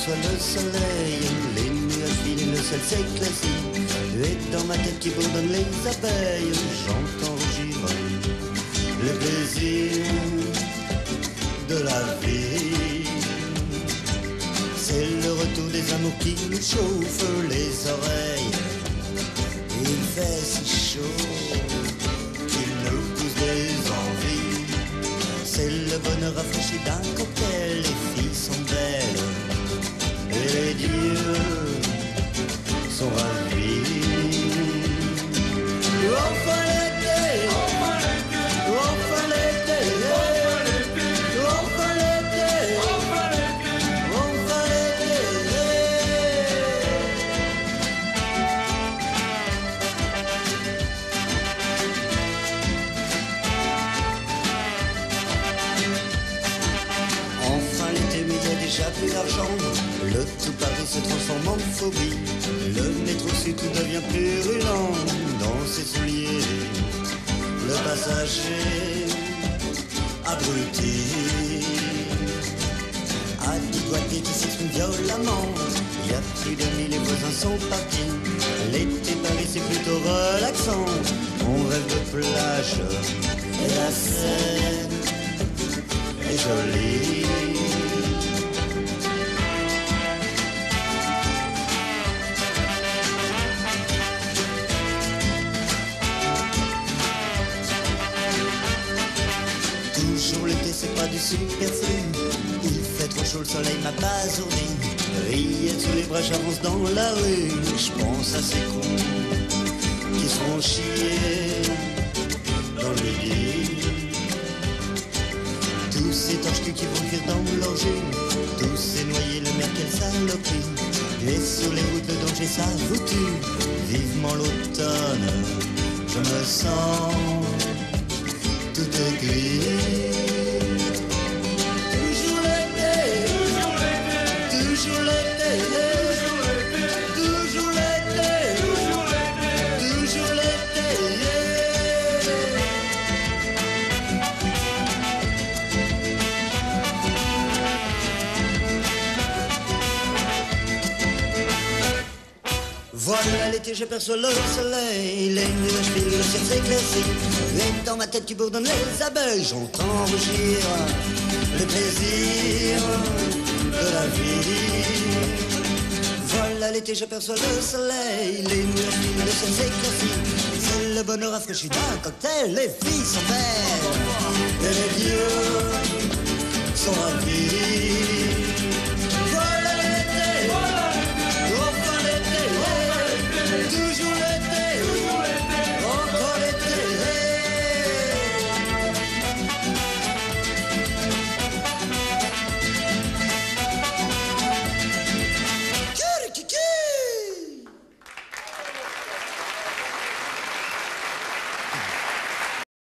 j'aperçois le soleil, les nuages filent et le ciel s'éclaircit. Et dans ma tête qui bourdonne les abeilles, j'entends rugir le plaisir de la vie. C'est le retour des amours qui nous chauffent les oreilles. Il fait si chaud qu'il nous pousse des envies. C'est le bonheur rafraîchi d'un cocktail. Les filles sont belles et les dieux sont ravis. Enfin l'été, enfin l'été, enfin l'été, enfin l'été, enfin l'été. Enfin l'été, mais il y a déjà plus d'argent. Le tout Paris se transforme en phobie. Le métro sud tout devient purulent dans ses souliers. Le passager abruti a du doigté qui s'exprime violemment. Il y a plus d'amis, les voisins sont partis. L'été Paris c'est plutôt relaxant. On rêve de plage et la Seine est jolie. Toujours l'été, c'est pas du superflu. Il fait trop chaud, le soleil m'a basourdi. Rillettes sous les bras, j'avance dans la rue. Je pense à ces cons qui seront chiés dans le lit. Tous ces torches qui vont cuire dans leur jus. Tous ces noyés, le mer, quelle saloperie. Et sur les routes, le danger, ça vous tue. Vivement l'automne, je me sens tout est gris. Toujours l'été, toujours l'été, toujours l'été, toujours l'été, toujours l'été, toujours l'été. Voilà l'été, j'aperçois le soleil, les nuages filent, le ciel s'éclaircit. Et dans ma tête qui bourdonne les abeilles, j'entends rugir le plaisir de la vie. Voilà l'été, j'aperçois le soleil, les nuages filent, le ciel s'éclaircit. C'est le bonheur rafraîchi d'un cocktail, les filles sont belles et les dieux sont ravis.